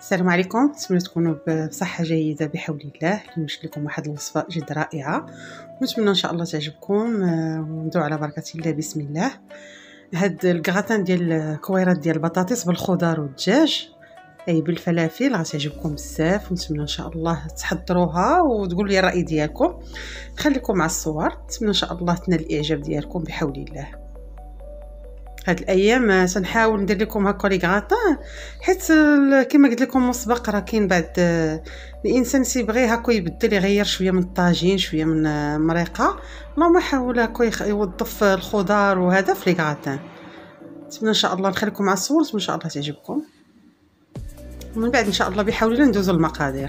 السلام عليكم، نتمنى تكونوا بصحة جيدة بحول الله. نمشي لكم واحد الوصفة جد رائعة ونتمنى ان شاء الله تعجبكم. وندعو على بركة الله. بسم الله. هاد الكغاتان ديال كويرات ديال البطاطس بالخضار والدجاج اي بالفلافل غتعجبكم بزاف، ونتمنى ان شاء الله تحضروها وتقولوا لي الراي ديالكم. خليكم مع الصور، نتمنى ان شاء الله تنال الاعجاب ديالكم بحول الله. هاد الايام سنحاول ندير لكم هكا لي غراتان، حيت كما قلت لكم مسبق راه كاين بعد الانسان سيبغي هكا يبدل يغير شويه من الطاجين شويه من مريقه. اللهم حاول هكا يوظف الخضار وهذا في لي غراتان. نتمنى ان شاء الله نخليكم مع الصور، ان شاء الله تعجبكم. ومن بعد ان شاء الله بحول الله ندوزو المقادير.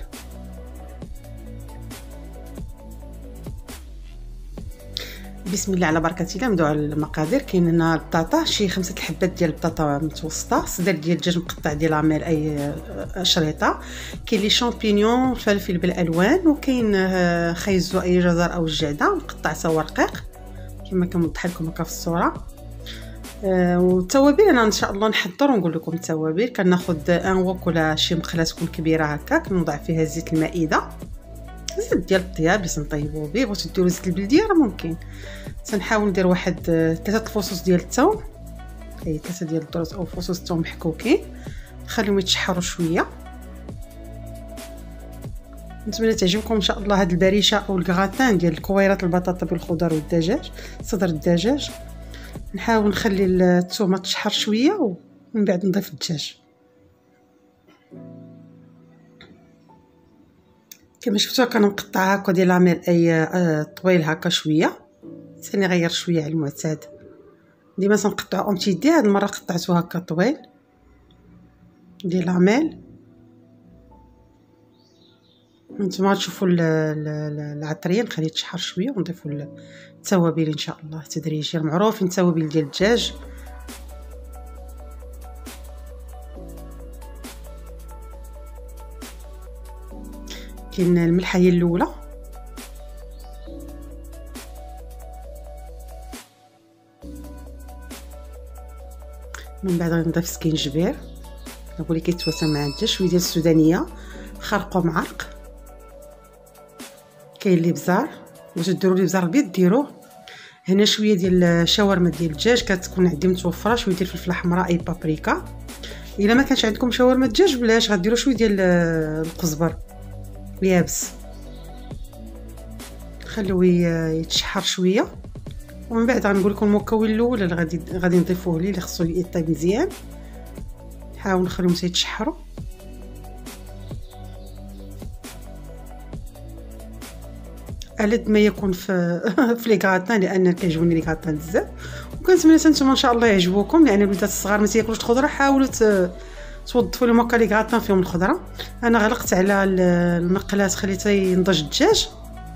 بسم الله على بركه الله. نبداو على المقادير. كاين هنا البطاطا، شي 5 حبات ديال البطاطا متوسطه، صدر ديال الدجاج مقطع ديال لاميل اي شريطه، كاين لي شامبينيون الفلفل بالالوان، وكاين خيزو اي جزر او الجعده مقطع سوا رقيق كما كنوضح لكم هكا في الصوره. والتوابل انا ان شاء الله نحضر ونقول لكم التوابل. كناخذ ان ووك ولا شي مقله تكون كبيره هكا، كنوضع فيها زيت المائده، زيت ديال الطياب باش نطيبوا به. بغيتو ديروا زيت البلديه راه ممكن. تنحاول ندير واحد 3 الفصوص ديال الثوم، اي 3 ديال الدرز او فصوص الثوم محكوكين، نخليهم يتشحروا شويه. نتمنى تعجبكم ان شاء الله هاد البريشه او الكغاتان ديال الكويرات البطاطا بالخضار والدجاج، صدر الدجاج. نحاول نخلي الثومه تشحر شويه ومن بعد نضيف الدجاج. كما شفتوا كنقطع هكا ديال لاميل اي طويل هكا شويه، ثاني غير شويه على المعتاد. ديما تنقطعو اونتي دي، هاد المره قطعتو هكا طويل ديال لاميل. نتوما تشوفوا العطريه نخليه تشحر شويه ونضيفوا التوابل ان شاء الله تدريجيا. معروفين التوابل ديال الدجاج. كاين الملحه هي الاولى، من بعد غنضيف سكينجبير نقول لك كيتواسى مع الدجاج، شويه ديال السودانيه خرقوا معرق، كاين لي بزار، باش ديروا لي بزار البيض ديروه. هنا شويه ديال شاورما ديال الدجاج كتكون عندي متوفره، شويه ديال الفلفله حمراء اي بابريكا. الا ما كانش عندكم شاورما الدجاج بلاش غديروا شويه ديال القزبر اليابس، خلوه يتشحر شويه. ومن بعد غنقول لكم المكون الاول اللي غادي نضيفوه ليه اللي خصو يطيب مزيان. نحاول نخليهم يتشحروا على قد ما يكون في في لي غاتان، لان كيعجبوني لي غاتان بزاف. وكنتمنى نتوما ان شاء الله يعجبوكم، لان الوليدات الصغار ما تياكلوش الخضره. حاولوا توظفوا لهم هكا لي غاتان فيهم الخضره. انا غلقت على المقلاة خليته ينضج الدجاج.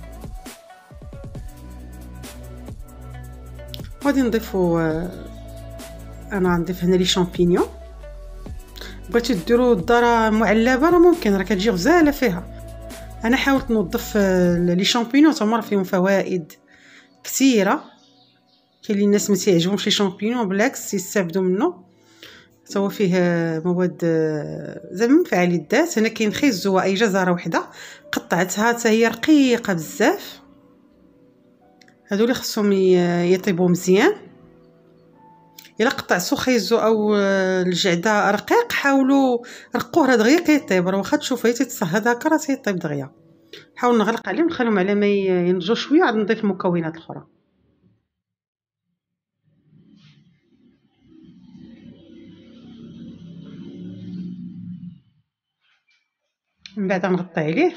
غادي نضيفوا انا غنضيف هنا لي شامبينيون. بغيتو ديروا الذره معلبه راه ممكن، راه كتجي غزاله فيها. انا حاولت نوظف لي شامبينيون، تما فيهم فوائد كثيره. كاين اللي الناس ما تيعجبهمش لي شامبينيون، بالعكس يستافدوا منه، هو فيه مواد زعما مفعل الذات. هنا كاين خيزو اي جزره وحده قطعتها حتى هي رقيقه بزاف. هادو اللي خصهم يطيبوا مزيان. الا قطعتو خيزو او الجعده رقيق حاولوا رقوه راه دغيا كيطيب، راه واخا تشوفيه تيتصهد هكا راه تيطيب دغيا. نحاول نغلق عليه ونخليهم على ما ينضجوا شويه، عاد نضيف المكونات الاخرى. من بعد غنغطي عليه.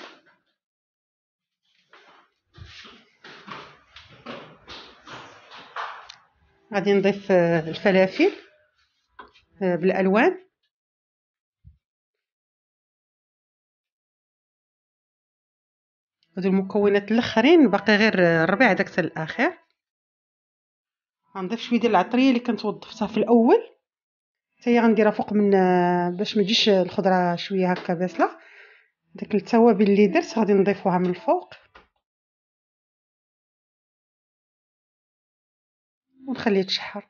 غادي نضيف الفلافل بالالوان. هادو المكونات الاخرين باقي غير الربيع داك حتى الاخير. غنضيف شويه ديال العطريه اللي كنت وظفتها في الاول، حتى هي غنديرها فوق من باش ما تجيش الخضره شويه هكا باسله. داك التوابل اللي درت غادي نضيفوها من الفوق ونخليه يتشحر.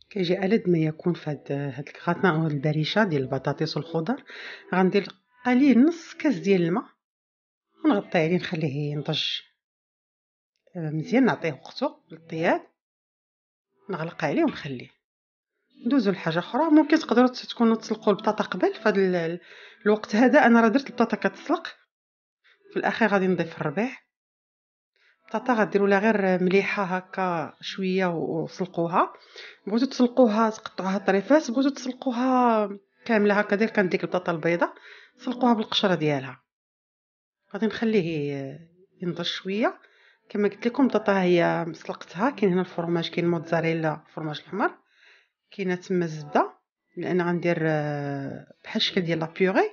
كيجي ألذ ما يكون في هاد الكغاتان البريشة ديال البطاطس والخضر. غندير قليل نص كاس ديال الماء ونغطي عليه نخليه ينضج مزيان، نعطيه وقتو للطياب، نغلق عليه ونخليه. ندوزو لحاجه اخرى. ممكن تقدروا تكونوا تسلقوا البطاطا قبل. في هذا الوقت هذا انا راه درت البطاطا كتسلق. في الاخير غادي نضيف الربيع. البطاطا غديروا لها غير مليحه هكا شويه وسلقوها. بغيتو تسلقوها تقطعوها طريفات، بغيتو تسلقوها كامله هكا دير كنديك البطاطا البيضاء سلقوها بالقشره ديالها. غادي نخليه ينضج شويه. كما قلت لكم البطاطا هي مسلقتها. كاين هنا الفرماج، كاين الموتزاريلا، الفرماج الاحمر، كاينه تما الزبده، لان غندير بحال الشكل ديال لا بيوري.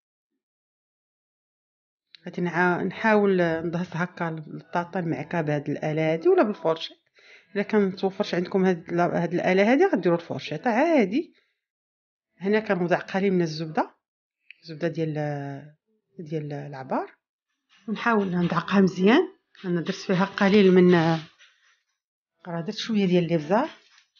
غادي نحاول ندهس هكا البطاطا المعكه بهاد الاله هادي ولا بالفرشه. الا كان متوفرش عندكم هاد الاله هادي غديروا الفرشه عادي. هنا كنوضع قليل من الزبده ديال العبار، ونحاول ندعقها مزيان. انا درت فيها قليل من راه درت شويه ديال الابزار.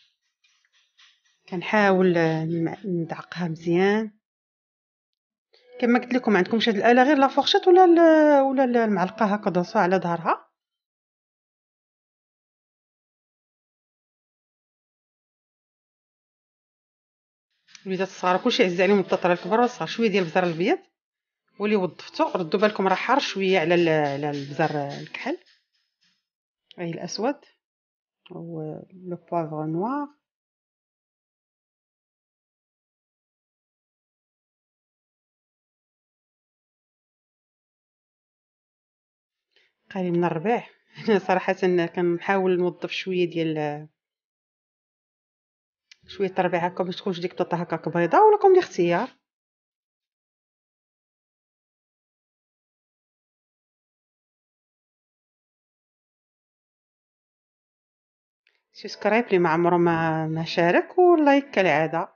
كنحاول ندعقها مزيان. كما قلت لكم عندكمش هاد الاله غير لا فورشيت ولا المعلقه هكا دوسوها على ظهرها. الوليدات الصغار كلشي عزيز عليهم، البطاطا الكبار والصغار. شويه ديال البزار الابيض واللي وظفتو، ردوا بالكم راه حار شويه على البزار الكحل، هاي الاسود، و لو بوافغ نوار. قليل من الربيع. انا صراحه كنحاول نوظف شويه الربيع هكا باش تكونش ديك البطاطا هكاك بيضاء، ولكم الاختيار. سبسكرايب اللي ما عمره ما شارك، ولايك كالعاده.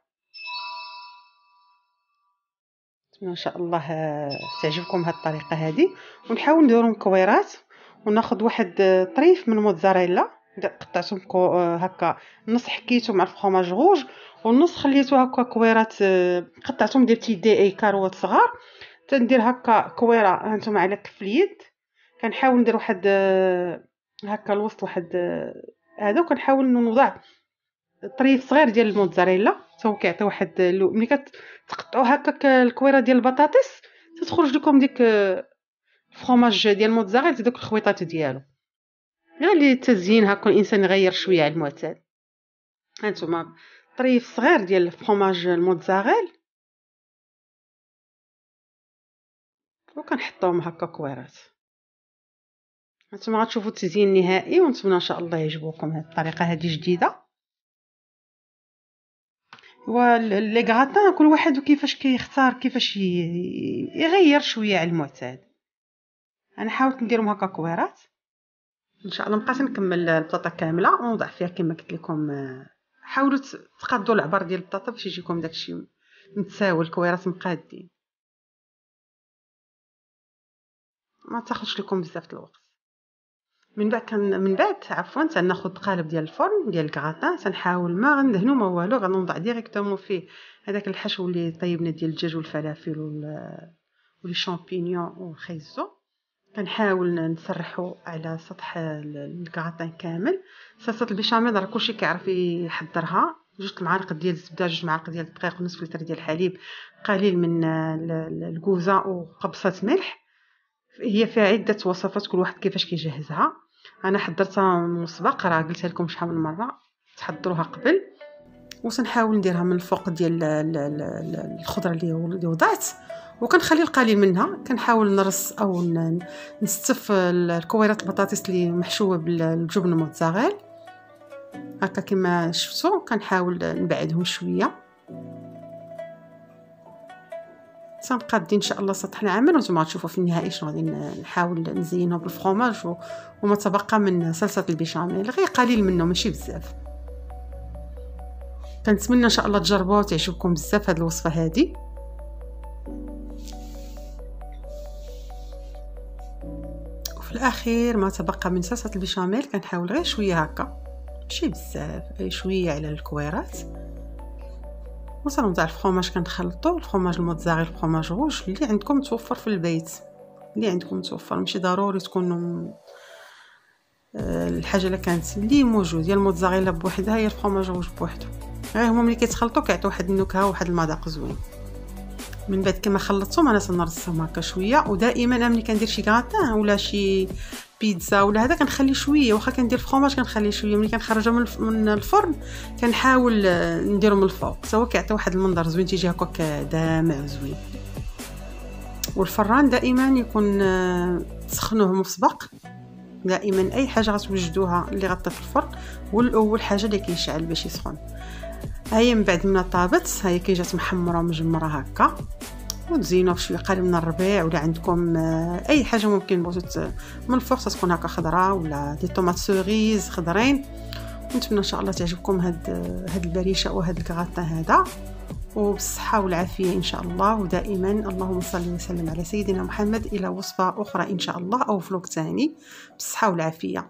ان شاء الله تعجبكم هاد الطريقه هذه. ونحاول نديرو مكويرات، وناخذ واحد طريف من الموتزاريلا قطعتهم هكا نص، حكيته مع الفرماج غوج، والنص خليته هكا كويرات. قطعتهم ديال تيدي اي كاروات صغار. تندير هكا كويره هانتوما على كف اليد. كنحاول ندير واحد هكا الوسط واحد هذا، وكنحاول نوضع طريف صغير ديال الموتزاريلا حتى هو كيعطي واحد ملي كتقطعوا هكاك الكويره ديال البطاطس تتخرج لكم ديك الفرماج ديال الموتزاريلا، دوك الخويطات ديالو. غير للتزيين هكا الانسان يغير شويه على المعتاد. هانتوما طريف صغير ديال الفرماج الموتزاريلا، وكنحطوهم هكا كويرات. هانتوما غتشوفوا التزيين النهائي، ونتمنى ان شاء الله يعجبكم هذه الطريقه هذه جديده. ولي غراتان كل واحد وكيفاش كيختار، كيفاش يغير شويه على المعتاد. انا حاولت نديرهم هكا كويرات. ان شاء الله بقيت نكمل البطاطا كامله ونوضع فيها كما قلت لكم. حاولوا تقادوا العبار ديال البطاطا باش يجيكم داكشي متساوي، الكويرات مقادين، ما تاخذش لكم بزاف الوقت. من بعد عفوا تناخذ قالب ديال الفرن ديال الكغاتان. تنحاول ما غندهنو ما والو، غنوضع ديريكتومون فيه هذاك الحشو اللي طيبنا ديال الدجاج والفلافل ولي شامبينيون والخيزو. كنحاول نسرحو على سطح الكغاتان كامل. صلصه البيشاميل راه كلشي كيعرف يحضرها. 2 معالق ديال الزبده، 2 معالق ديال الدقيق، ونصف لتر ديال الحليب، قليل من الكوزه، وقبصه ملح. هي فيها عده وصفات كل واحد كيفاش كيجهزها. انا حضرتها مسبق، راه قلتها لكم شحال من مره تحضروها قبل. وسنحاول نديرها من الفوق ديال الخضره اللي وضعت، وكنخلي القليل منها. كنحاول نرص او نستف الكويرات البطاطس اللي محشوه بالجبن الموتزاريلا هكا كما شفتوا. كنحاول نبعدهم شويه. سنقادين ان شاء الله سطح العمل، وانتم تشوفوا في النهائي شنو غادي نحاول نزينه بالفرماج وما تبقى من صلصه البيشاميل، غير قليل منه ماشي بزاف. كنتمنى ان شاء الله تجربوها وتعجبكم بزاف هذه الوصفه هذه. وفي الاخير ما تبقى من صلصه البيشاميل كنحاول غير شويه هكا ماشي بزاف، شويه على الكويرات. وصافي تاع الفرomاج كنخلطو الفرomاج الموتزاريلا الفرomاج روج اللي عندكم متوفر في البيت، اللي عندكم متوفر، ماشي ضروري تكون الحاجه اللي كانت اللي موجود، يا الموتزاريلا بوحدها يا الفرomاج روج بوحدو، غير هما ملي كيتخلطوا كيعطيو واحد النكهه وواحد المذاق زوين. من بعد كما خلطتهم انا تنرصهم هكا شويه. ودائما انا ملي كندير شي غراتان ولا شي بيتزا ولا هذا كنخلي شويه، واخا كندير الفرomاج كنخلي شويه، ملي كنخرجهم من الفرن كنحاول نديرهم من الفوق سواء كيعطي واحد المنظر زوين، تيجي هكاك دامع زوين. والفران دائما يكون تسخنوه مسبق، دائما اي حاجه غتوجدوها اللي غطيت في الفرن والاول حاجه اللي كيشعل باش يسخن. هاهي من بعد ما طابت هاهي كي جات محمره ومجمره هكا، وتزينوها بشويه قليل من الربيع، ولا عندكم اي حاجه ممكن بغيتو من الفوق تكون هكا خضراء ولا دي طوماط سوريز خضرين. ونتمنى ان شاء الله تعجبكم هاد البريشه وهاد الكغاتان هذا، وبالصحه والعافيه ان شاء الله. ودائما اللهم صل وسلم على سيدنا محمد. الى وصفه اخرى ان شاء الله او فلوق ثاني بالصحه والعافيه.